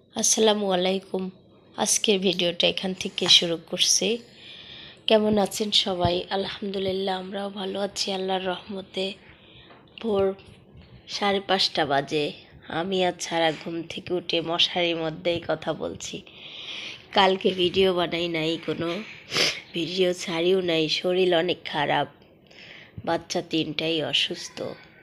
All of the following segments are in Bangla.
আসসালামু আলাইকুম। আজকের ভিডিওটা এখান থেকে শুরু করছি। কেমন আছেন সবাই? আলহামদুলিল্লাহ, আমরাও ভালো আছি আল্লাহর রহমতে। ভোর 5:30 বাজে। আমি আজ সারা ঘুম থেকে উঠে মশারির মধ্যেই কথা বলছি। কালকে ভিডিও বানাই নাই, কোনো ভিডিও ছাড়িও নাই। শরীর অনেক খারাপ, বাচ্চা 3টাই অসুস্থ।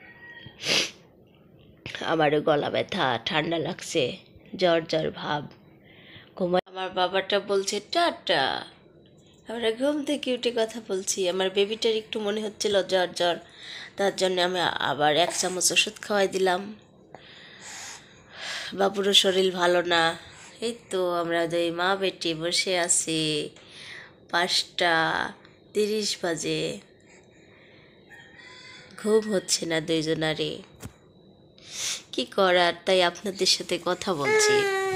আমারও গলা ব্যথা, ঠান্ডা লাগছে, জ্বর জ্বর ভাব। আমার বাবাটা বলছে টাটা, আমরা ঘুম থেকে উঠে কথা বলছি। আমার বেবিটার একটু মনে হচ্ছিল জ্বর জ্বর, তার জন্য আমি আবার 1 চামচ ওষুধ খাওয়াই দিলাম। বাবুরও শরীর ভালো না। এই তো আমরা দুই মা বেটি বসে আছি। 5:30 বাজে, ঘুম হচ্ছে না দুইজনারে। কি করার, তাই আপনাদের সাথে কথা বলছি।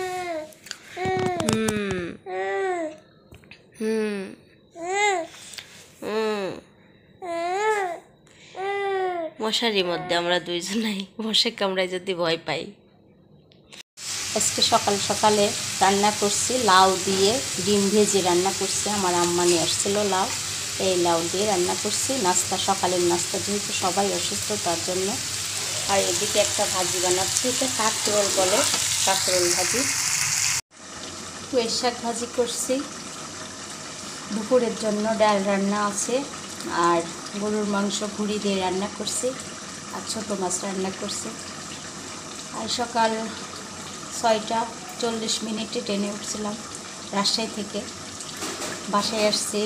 মশারির মধ্যে আমরা দুইজনাই, মশা কামড়ায় যদি ভয় পাই। আজকে সকাল সকালে রান্না করছি লাউ দিয়ে, ডিম ভেজে রান্না করছি। আমার আম্মা নিয়ে আসছিল লাউ, এই লাউ দিয়ে রান্না করছি। নাস্তা, সকালের নাস্তা, যেহেতু সবাই অসুস্থ তার জন্য। আর এদিকে একটা ভাজি বানাচ্ছি, এটা কাঁকরোল বলে, কাঁকরোল ভাজি। পুঁই শাক ভাজি করছি। দুপুরের জন্য ডাল রান্না আছে, আর গরুর মাংস ভুড়ি দিয়ে রান্না করছি, আর ছোটো মাছ রান্না করছি। আর সকাল 6:40 ট্রেনে উঠছিলাম রাজশাহী থেকে। বাসায় আসছি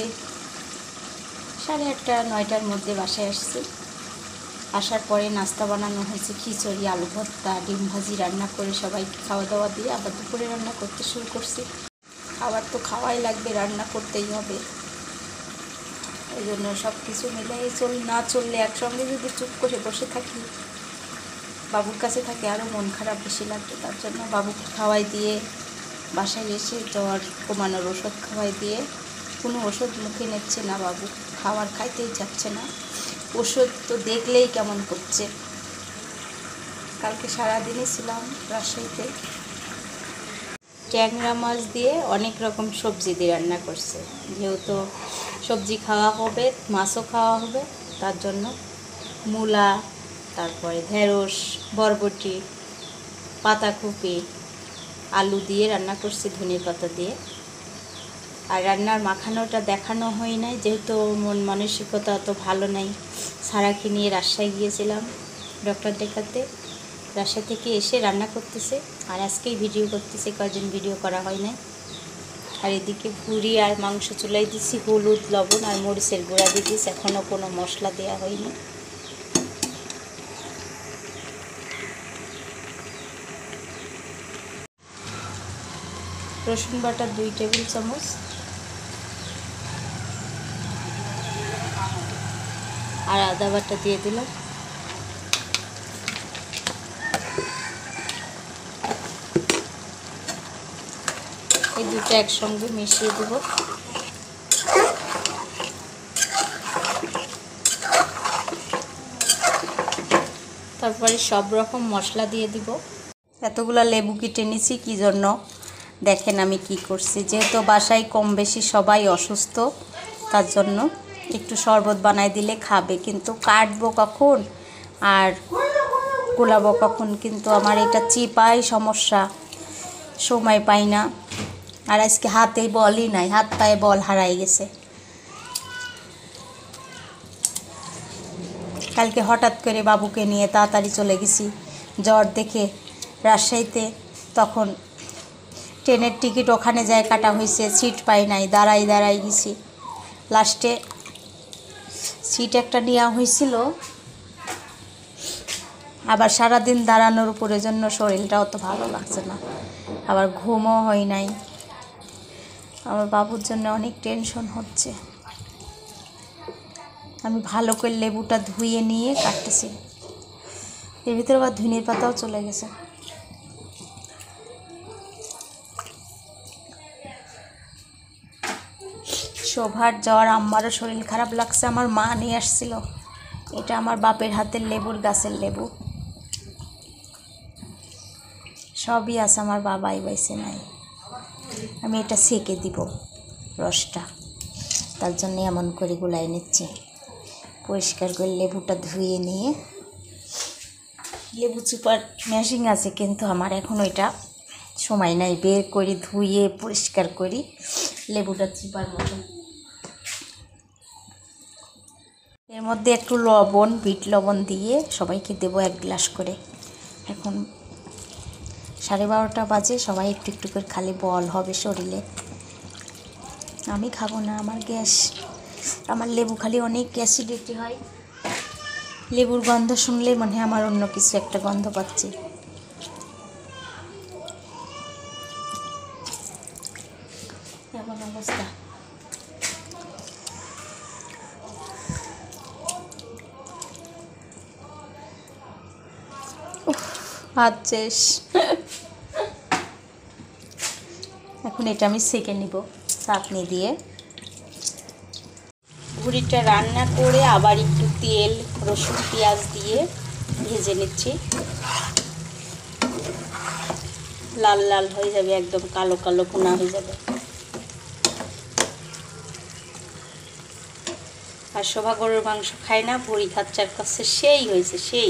8:30 9টার মধ্যে বাসায় আসছি। আসার পরে নাস্তা বানানো হয়েছে, খিচুড়ি, আলু ভর্তা, ডিম ভাজি রান্না করে সবাইকে খাওয়া দাওয়া দিয়ে আবার দুপুরে রান্না করতে শুরু করছি। খাবার তো খাওয়াই লাগবে, রান্না করতেই হবে। এই জন্য সব কিছু মিলাই না চললে, একসঙ্গে যদি চুপ করে বসে থাকি, বাবুর কাছে থাকে, আরও মন খারাপ বেশি লাগবে। তার জন্য বাবুকে খাওয়াই দিয়ে বাসায় এসে জ্বর কমানোর ওষুধ খাওয়াই দিয়ে, কোনো ওষুধ মুখে নিচ্ছে না বাবু, খাবার খাইতেই চাচ্ছে না। ওষুধ তো দেখলেই কেমন করছে। কালকে সারাদিনই ছিলাম রাজশাহীতে। ট্যাংরা মাছ দিয়ে অনেক রকম সবজি দিয়ে রান্না করছে। যেহেতু সবজি খাওয়া হবে, মাছও খাওয়া হবে, তার জন্য মূলা, তারপরে ঢেঁড়স, বরবটি, পাতাকপি, আলু দিয়ে রান্না করছি, ধনে পাতা দিয়ে। আর রান্নার মাখানোটা দেখানো হয় নাই, যেহেতু মন মানসিকতা অত ভালো নাই। সারাকে নিয়ে রাজশাহী গিয়েছিলাম ডক্টর দেখাতে। রাজশাহী থেকে এসে রান্না করতেছে, আর আজকেই ভিডিও করতেছে, কয়েকদিন ভিডিও করা হয় নাই। আর এদিকে ভুড়ি আর মাংস চুলাই দিচ্ছি, হলুদ, লবণ আর মরিচের গুঁড়া দিয়ে দিচ্ছি, এখনও কোনো মশলা দেওয়া হয়নি। রসুন বাটা 2 টেবিল চামচ, আর আদা বাটা দিয়ে দিলাম। এই দুটো একসঙ্গে মিশিয়ে দেব। তারপরে সব রকম মশলা দিয়ে দিব। এতগুলা লেবু কেটে নিছি কী জন্য দেখেন আমি কি করছি। যেহেতু বাসায় কম বেশি সবাই অসুস্থ, তার জন্য একটু শরবত বানাই দিলে খাবে, কিন্তু কাটবো কখন আর গোলাবো কখন, কিন্তু আমার এটা চিপাই সমস্যা, সময় পাই না। আর আজকে হাতে বলই নাই, হাত পায়ে বল হারাই গেছে। কালকে হঠাৎ করে বাবুকে নিয়ে তাড়াতাড়ি চলে গেছি জ্বর দেখে রাজশাহীতে। তখন ট্রেনের টিকিট ওখানে যায় কাটা হয়েছে, সিট পাই নাই, দাঁড়াই গেছি। লাস্টে সিট একটা নেওয়া হয়েছিল। আবার সারাদিন দাঁড়ানোর উপরের জন্য শরীরটা অত ভালো লাগছে না, আবার ঘুমও হয় নাই। আমার বাবুর জন্য অনেক টেনশন হচ্ছে। আমি ভালো করে লেবুটা ধুয়ে নিয়ে কাটতেছি। এর ভিতরে আবার ধনের পাতাও চলে গেছে। শোভার জ্বর, আম্মারও শরীর খারাপ লাগছে। আমার মা নিয়ে আসছিল, এটা আমার বাপের হাতের লেবুর গাছের লেবু। সবই আছে, আমার বাবাই বাইছে নাই। আমি এটা সেকে দিব রসটা, তার জন্য এমন করে গুলাই নিচ্ছি। পরিষ্কার করে লেবুটা ধুয়ে নিয়ে, লেবু চুপার মেশিন আছে কিন্তু আমার এখন ওইটা সময় নাই, বের করে ধুয়ে পরিষ্কার করি লেবুটা চিপার মতো। এর মধ্যে একটু লবণ, বিট লবণ দিয়ে সবাইকে দেবো 1 গ্লাস করে। এখন 12:30 বাজে, সবাই একটু একটু করে খালি বল হবে শরীরে। আমি খাবো না, আমার গ্যাস, আমার লেবু খালি অনেক অ্যাসিডিটি হয়। লেবুর গন্ধ শুনলে মনে হয় আমার অন্য কিছু একটা গন্ধ পাচ্ছি। এমন অবস্থা। হাত শেষ। এখন এটা আমি সেকে নিব চাটনি দিয়ে। ভুড়িটা রান্না করে আবার একটু তেল, রসুন, পেঁয়াজ দিয়ে ভেজে নিচ্ছি। লাল লাল হয়ে যাবে, একদম কালো কালো ভুনা হয়ে যাবে। আর শোভা গরুর মাংস খায় না, ভুড়ি খাচ্চার কাছে সেই হয়েছে, সেই।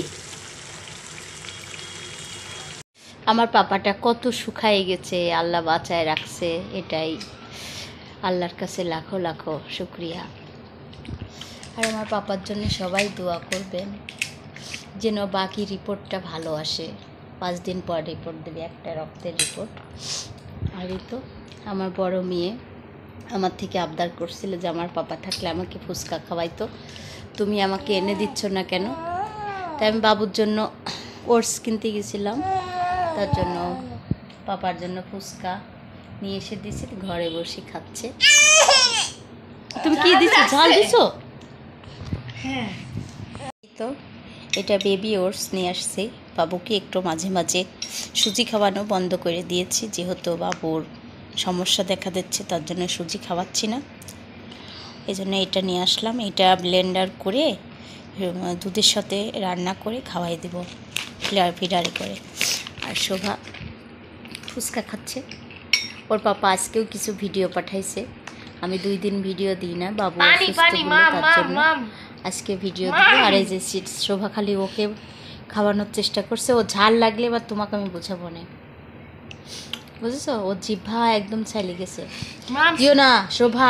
আমার পাপাটা কত শুকায়ে গেছে, আল্লাহ বাঁচায় রাখছে, এটাই আল্লাহর কাছে লাখো লাখো শুক্রিয়া। আর আমার পাপার জন্য সবাই দোয়া করবেন যেন বাকি রিপোর্টটা ভালো আসে। 5 দিন পর রিপোর্ট দেবে, একটা রক্তের রিপোর্ট। আর এই তো আমার বড় মেয়ে আমার থেকে আবদার করছিল যে আমার পাপা থাকলে আমাকে ফুচকা খাওয়াইতো, তুমি আমাকে এনে দিচ্ছ না কেন? তাই আমি বাবুর জন্য ওটস কিনতে গেছিলাম, তার জন্য পাপার জন্য ফুচকা নিয়ে এসে দিয়েছি, ঘরে বসে খাচ্ছে। তুমি কি দিছো, ঝাল দিছো? হ্যাঁ। তো এটা বেবি ওটস নিয়ে আসছি, বাবুকে একটু মাঝে মাঝে সুজি খাওয়ানো বন্ধ করে দিয়েছি, যেহেতু বাবুর সমস্যা দেখা দিচ্ছে, তার জন্য সুজি খাওয়াচ্ছি না। এই জন্য এটা নিয়ে আসলাম। এটা ব্লেন্ডার করে দুধের সাথে রান্না করে খাওয়াই দেবো ফিডারি করে। আর শোভা ফুচকা খাচ্ছে। ওর পাপা আজকেও কিছু ভিডিও পাঠাইছে, আমি 2 দিন ভিডিও দিই না, বাবু অসুস্থ বলে, তার জন্য আজকে ভিডিও দিব। আর এই যে শোভা খালি ওকে খাওয়ানোর চেষ্টা করছে, ও ঝাল লাগলে এবার তোমাকে আমি বোঝাবো না, বুঝেছো? ও জিভা একদম ছাইলে গেছে। দিও না শোভা।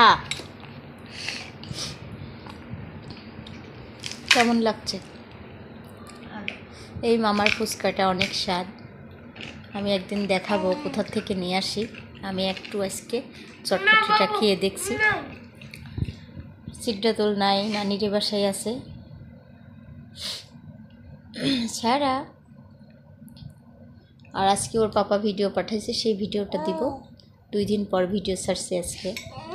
কেমন লাগছে? এই মামার ফুচকাটা অনেক স্বাদ, আমি একদিন দেখাবো কোথা থেকে নিয়ে আসি। আমি একটু আজকে চটপটিটা খেয়ে দেখছি। সিদ্ধাতুল নাই, নানির বাসায় আছে ছাড়া। আর আজকে ওর পাপা ভিডিও পাঠাইছে, সেই ভিডিওটা দিব। 2 দিন পর ভিডিও ছাড়ছে আজকে।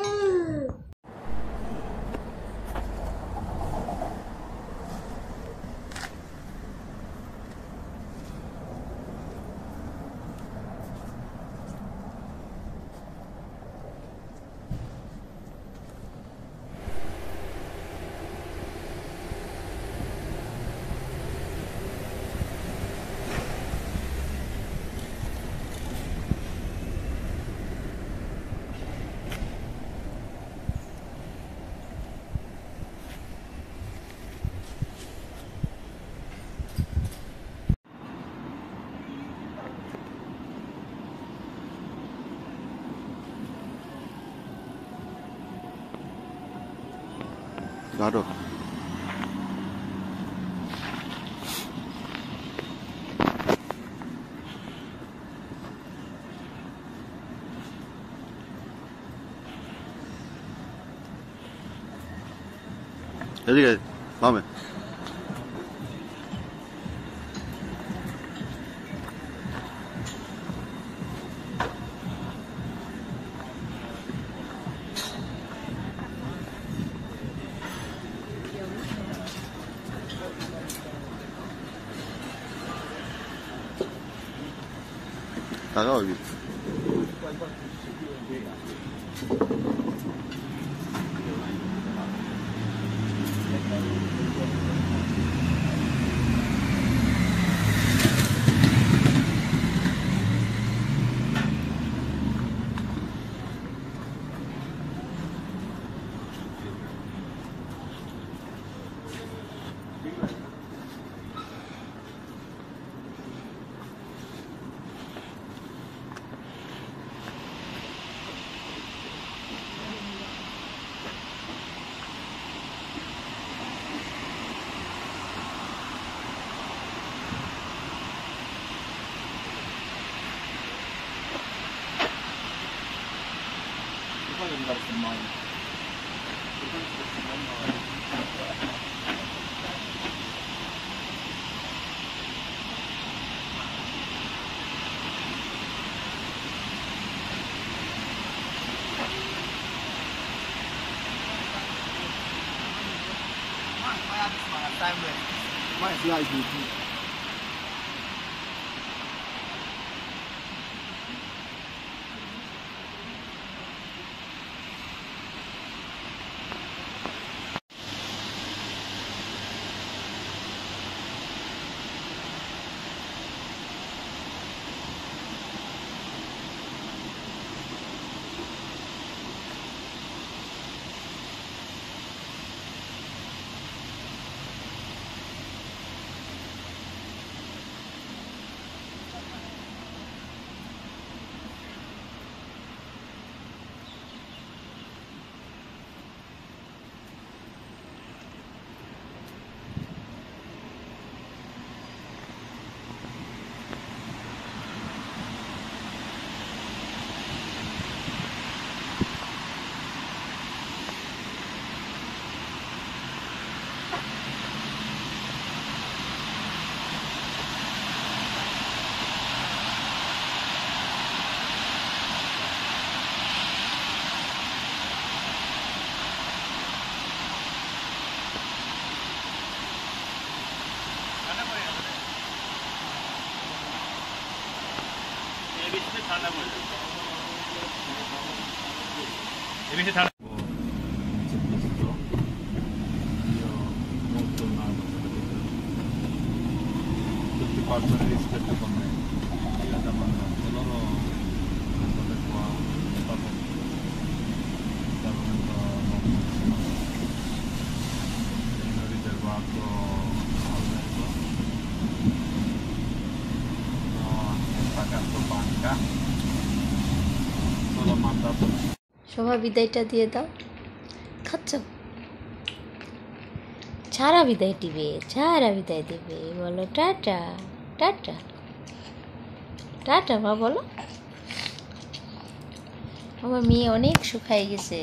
Claro. এদিকে বামে। তাকাও কি Tutti partono rispetto con me. Io domando, e loro state qua, stavano moltissimo. Mi hanno riservato albergo, no, ho pagato banca, solo mandato. সবাই বিদায়টা দিয়ে দাও। খাচ্ছ? ছাড়া বিদায় দিবে, ছাড়া বিদায় দিবে। বলো টাটা, টাটা, টাটা মা বলো। আমার মেয়ে অনেক শুকায় গেছে,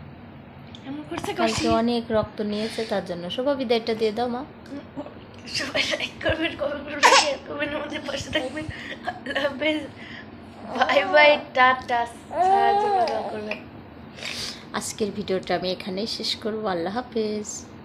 কালকে অনেক রক্ত নিয়েছে, তার জন্য সবাই বিদায়টা দিয়ে দাও মা। সবাই লাইক করবেন, কমেন্ট করবেন, শেয়ার করবেন, আমাদের পাশে থাকবেন। আল্লাহ হাফেজ, বাই বাই, টাটা, সারা জীবন দোয়া করবেন। আজকের ভিডিওটা আমি এখানেই শেষ করবো। আল্লাহ হাফেজ।